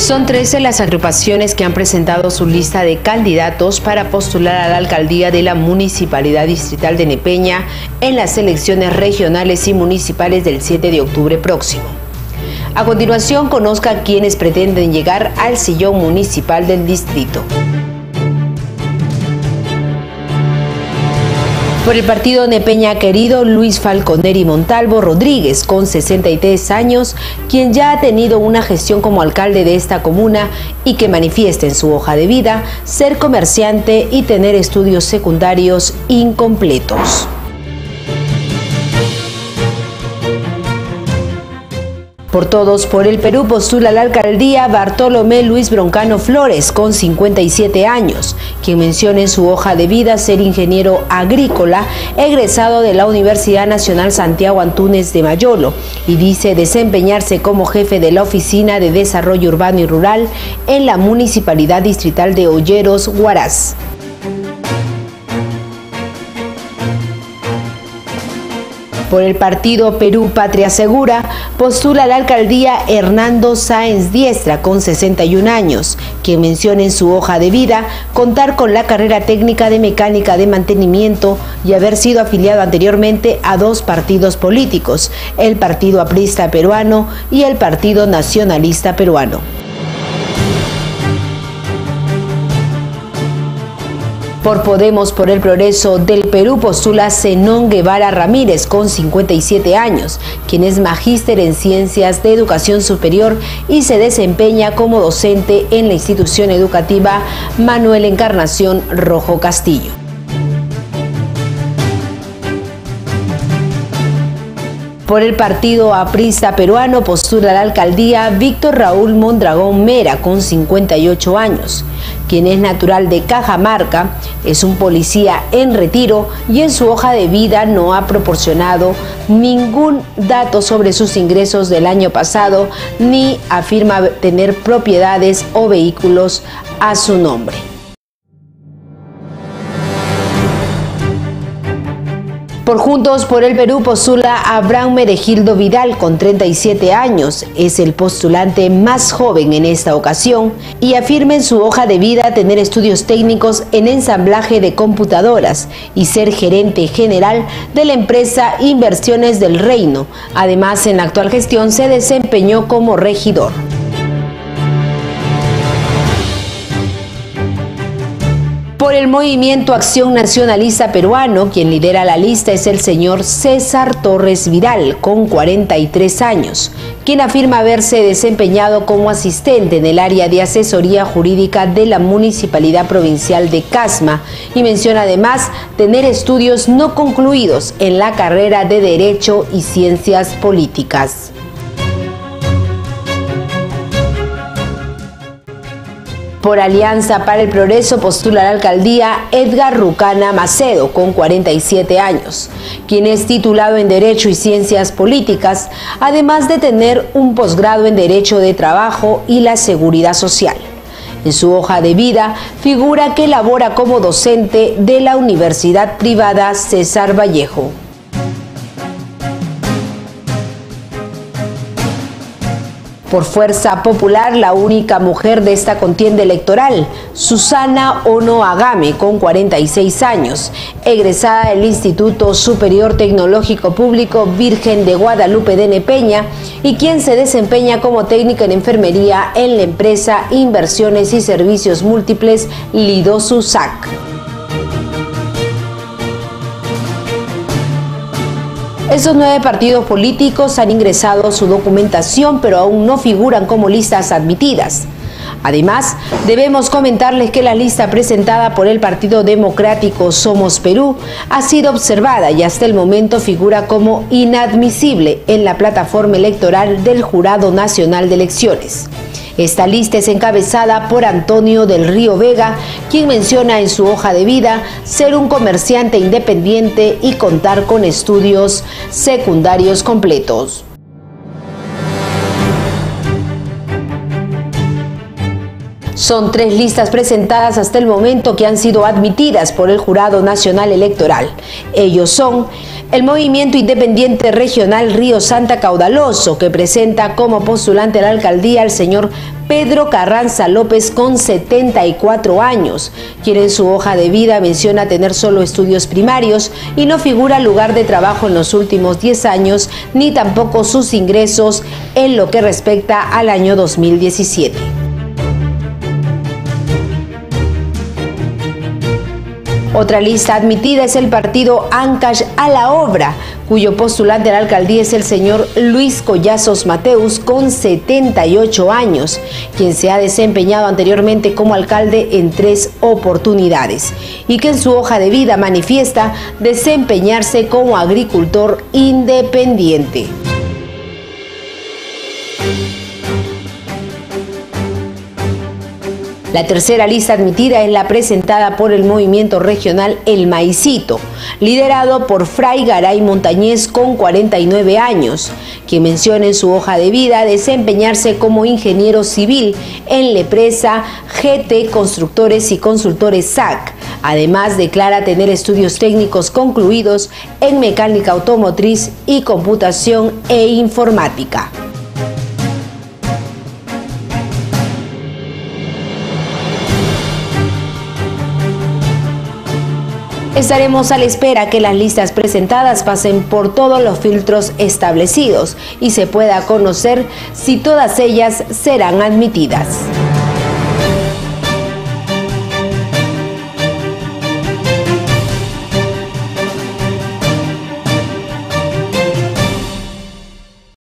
Son 13 las agrupaciones que han presentado su lista de candidatos para postular a la alcaldía de la Municipalidad Distrital de Nepeña en las elecciones regionales y municipales del 7 de octubre próximo. A continuación, conozca quienes pretenden llegar al sillón municipal del distrito. Por el partido Nepeña Querido, Luis Falconeri Montalvo Rodríguez, con 63 años, quien ya ha tenido una gestión como alcalde de esta comuna y que manifiesta en su hoja de vida ser comerciante y tener estudios secundarios incompletos. Por Todos por el Perú postula a la alcaldía Bartolomé Luis Broncano Flores, con 57 años, quien menciona en su hoja de vida ser ingeniero agrícola, egresado de la Universidad Nacional Santiago Antúnez de Mayolo, y dice desempeñarse como jefe de la Oficina de Desarrollo Urbano y Rural en la Municipalidad Distrital de Olleros, Huaraz. Por el partido Perú Patria Segura, postula a la alcaldía Hernando Sáenz Diestra, con 61 años, quien menciona en su hoja de vida contar con la carrera técnica de mecánica de mantenimiento y haber sido afiliado anteriormente a dos partidos políticos, el Partido Aprista Peruano y el Partido Nacionalista Peruano. Por Podemos por el Progreso del Perú postula Zenón Guevara Ramírez, con 57 años, quien es magíster en Ciencias de Educación Superior y se desempeña como docente en la institución educativa Manuel Encarnación Rojo Castillo. Por el partido Aprista Peruano postula a la alcaldía Víctor Raúl Mondragón Mera, con 58 años, quien es natural de Cajamarca, es un policía en retiro y en su hoja de vida no ha proporcionado ningún dato sobre sus ingresos del año pasado ni afirma tener propiedades o vehículos a su nombre. Por Juntos por el Perú postula a Abraham Meregildo Vidal, con 37 años. Es el postulante más joven en esta ocasión y afirma en su hoja de vida tener estudios técnicos en ensamblaje de computadoras y ser gerente general de la empresa Inversiones del Reino. Además, en la actual gestión se desempeñó como regidor. Por el Movimiento Acción Nacionalista Peruano, quien lidera la lista es el señor César Torres Vidal, con 43 años, quien afirma haberse desempeñado como asistente en el área de asesoría jurídica de la Municipalidad Provincial de Casma y menciona además tener estudios no concluidos en la carrera de Derecho y Ciencias Políticas. Por Alianza para el Progreso postula a la alcaldía Edgar Rucana Macedo, con 47 años, quien es titulado en Derecho y Ciencias Políticas, además de tener un posgrado en Derecho de Trabajo y la Seguridad Social. En su hoja de vida figura que labora como docente de la Universidad Privada César Vallejo. Por Fuerza Popular, la única mujer de esta contienda electoral, Susana Ono Agame, con 46 años, egresada del Instituto Superior Tecnológico Público Virgen de Guadalupe de Nepeña y quien se desempeña como técnica en enfermería en la empresa Inversiones y Servicios Múltiples Lidosusac. Esos 9 partidos políticos han ingresado su documentación, pero aún no figuran como listas admitidas. Además, debemos comentarles que la lista presentada por el Partido Democrático Somos Perú ha sido observada y hasta el momento figura como inadmisible en la plataforma electoral del Jurado Nacional de Elecciones. Esta lista es encabezada por Antonio del Río Vega, quien menciona en su hoja de vida ser un comerciante independiente y contar con estudios secundarios completos. Son 3 listas presentadas hasta el momento que han sido admitidas por el Jurado Nacional Electoral. Ellos son El movimiento independiente regional Río Santa Caudaloso, que presenta como postulante a la alcaldía al señor Pedro Carranza López, con 74 años, quien en su hoja de vida menciona tener solo estudios primarios y no figura lugar de trabajo en los últimos 10 años, ni tampoco sus ingresos en lo que respecta al año 2017. Otra lista admitida es el partido Ancash a la Obra, cuyo postulante a la alcaldía es el señor Luis Collazos Mateus, con 78 años, quien se ha desempeñado anteriormente como alcalde en 3 oportunidades y que en su hoja de vida manifiesta desempeñarse como agricultor independiente. La tercera lista admitida es la presentada por el movimiento regional El Maicito, liderado por Fray Garay Montañez, con 49 años, quien menciona en su hoja de vida desempeñarse como ingeniero civil en la empresa GT Constructores y Consultores SAC. Además, declara tener estudios técnicos concluidos en mecánica automotriz y computación e informática. Estaremos a la espera que las listas presentadas pasen por todos los filtros establecidos y se pueda conocer si todas ellas serán admitidas.